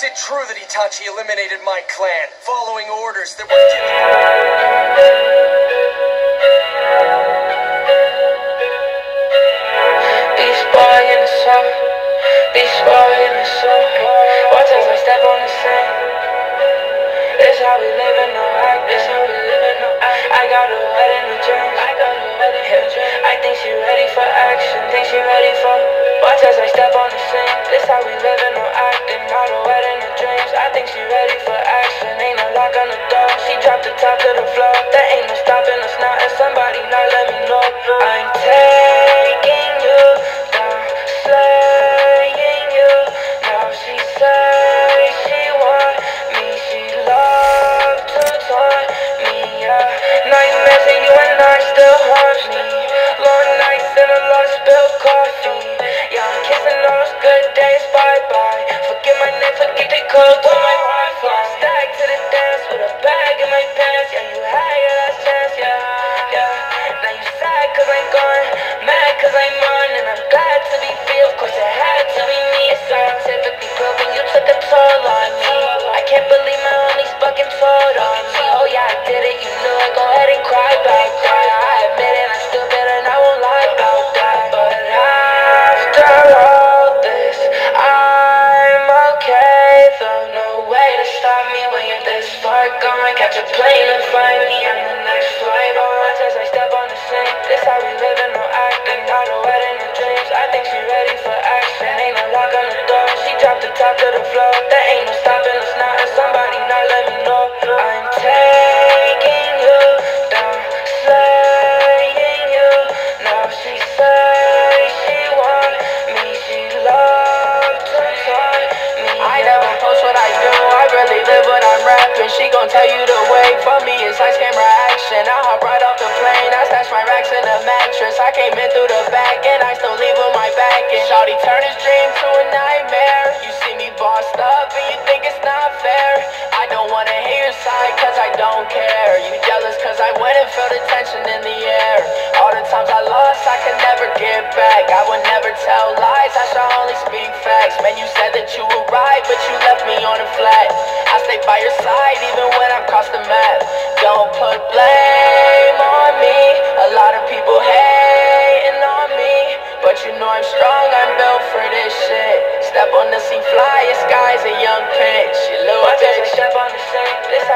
Is it true that Itachi eliminated my clan, following orders that were given? Beast boy in the sun, beast boy in the sun. Watch as I step on the scene. This how we living, no act. This how we living, no act. I got a wedding in dreams. I got a wedding in dreams. I think she ready for action. Think she ready for. Watch as I step on the scene. This how we living, no acting. Got a wedding in dreams. I think she ready for action. Ain't no lock on the door. She dropped the top to the floor. There ain't no stopping us now. If somebody not let me know, I'm taking you down, slaying you. Now she say she want me. She love to taunt me, yeah. Nightmares and you and I still haunt me. Long nights and a lot of spilled coffee. Yeah, I'm kissing all those good days bye-bye. Forget my name, forget the code to my Wi-Fi. Stack to the dance with a bag in my pants. Yeah, you had your last chance, yeah, yeah. Now you sad cause I'm gone, mad cause I'm on. And I'm glad to be free, of course it had to be me. It's scientifically proven you took a toll on me. I can't believe my only fucking told on me. Oh yeah, I did it, you knew it, go ahead and cry about that. I admit it, I'm still bitter and I won't lie about that. But after all this, I'm okay though. No way to stop me when you're this far gone. Catch a plane and find me on the next flight on. As I step on the scene, this how we living, no acting. Got a wedding in dreams, I think she ready for action. Ain't no lock on the door, she dropped the top to the floor. There ain't no stopping us now, and somebody not let me know. I'm taking you down, slaying you. Now she say she want me, she love to taunt me. I never post what I do, I really live what I'm rapping. She gon' tell you the way, for me it's ice camera action. I hop right off the plane, I stash my racks in the mattress. I came in through the back and I still leave with my back. And shawty turn his dream to a nightmare. You see me bossed up and you think it's not fair. I don't wanna hear your side cause I don't care. You jealous cause I went and felt the tension in the air. All the times I lost I could never get back. I would never tell lies, I should only speak facts. Man, you said that you would ride but you left me on the flat. I stay by your side even when I'm across the map. Don't put blame on me. A lot of people hating on me, but you know I'm strong, I'm built for this shit. Step on the scene, fly as skies, a young pitch. You little bitch. Step on the scene, this